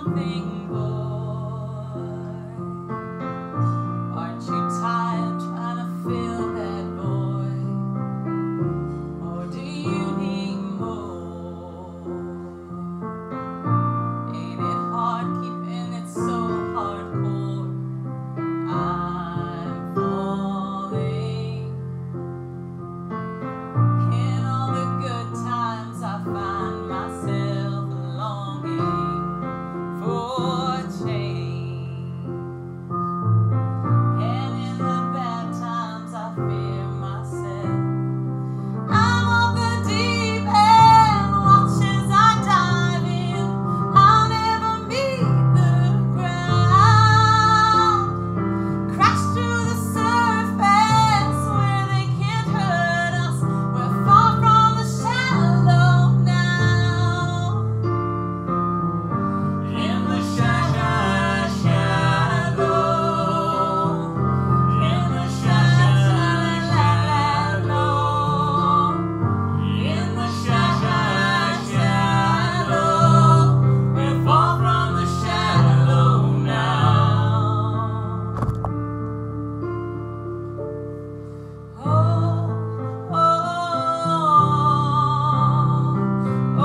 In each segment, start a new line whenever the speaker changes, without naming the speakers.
something, boy? Aren't you tired trying to fill that void? Or do you need more? Ain't it hard keeping it so hardcore? I'm falling. In all the good times I find myself longing for change, and in the bad times I fear myself. I'm on the deep end, watch as I dive in. I'll never meet the ground, crash through the surface where they can't hurt us. We're far from the shallow now. In the shallow, in the shallow, in the shallow, we're far from the shallow now. Oh, oh, oh,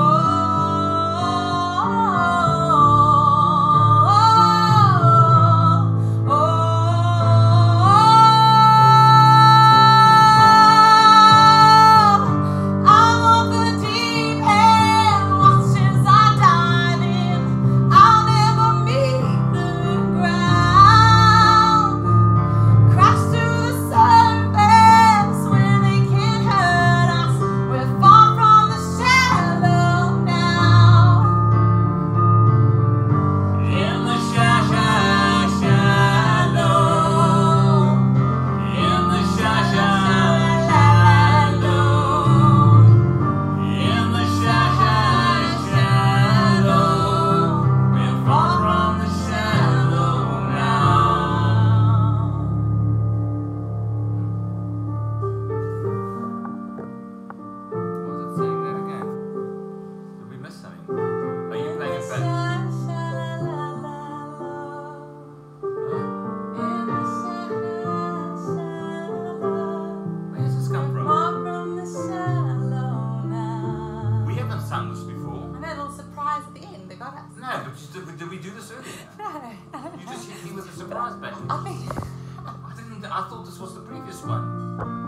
I'm on the deep end, watch as I dive in. I'll never meet the ground, crash through the surface where they can't hurt us. We're far from the shallow now. In the shallow, in the shallow, in the shallow, we're far from the shallow now.
What was it saying there again? Did we miss something? Are you playing a bet? Where does this come from? We haven't sung this before.
And a little surprise at the end, they got us.
No, but did we do this earlier?
No,
You just hit me with a surprise button.
I think.
I thought this was the previous one.